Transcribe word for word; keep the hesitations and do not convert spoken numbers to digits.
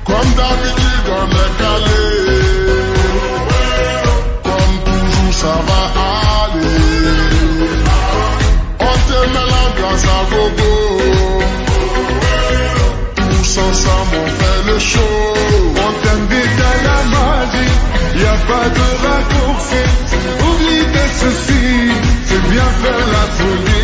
Comme d'habitude on est calé, comme toujours ça va aller. On te met l'ambiance à gogo, tous ensemble on fait le show. On t'invite à la magie, y a pas de raccourci. Oublie tes soucis, c'est bien faire la folie.